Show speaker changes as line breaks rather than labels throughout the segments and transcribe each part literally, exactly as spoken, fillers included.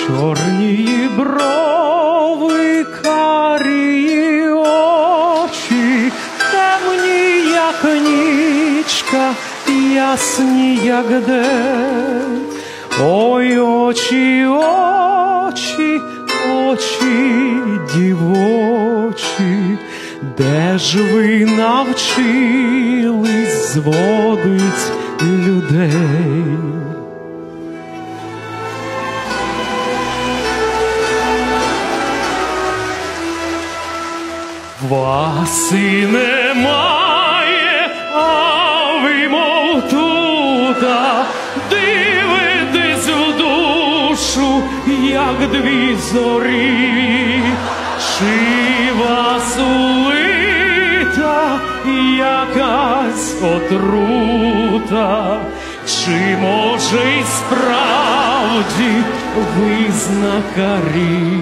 чорні брови, карі очі, темні, як нічка, ясні, як день. Ой, очі, очі, очі дівочі, де ж ви навчились зводить людей? Вас і немає, а ви мов тута, дивитесь в душу, як дві зорі. Чи вас улита якась отрута, чи, може, й справді ви знакарі?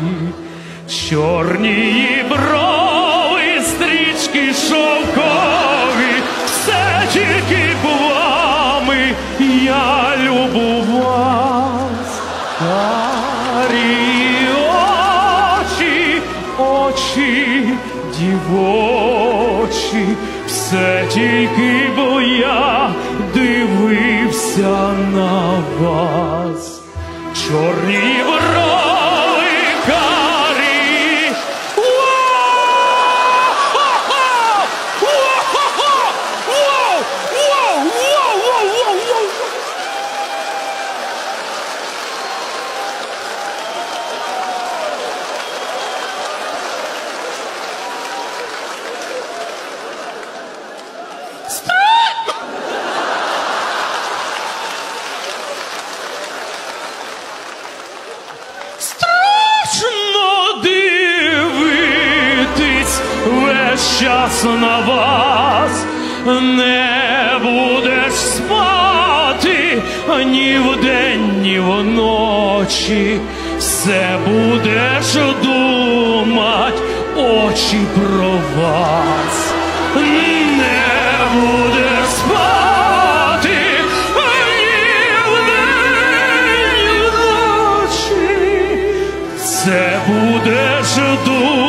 Чорні брови, стрічки шовкові, все тільки б вами я любував. Карі очі, очі дівочі, все тільки б я дивився на вас. Чорні брови, карі. Страшно дивитись весь час на вас, не будеш спати ні вдень, ні вночі, все будеш думать, очі про вас. Не будеш спати ні вдень, ні вночі, все будеш думать.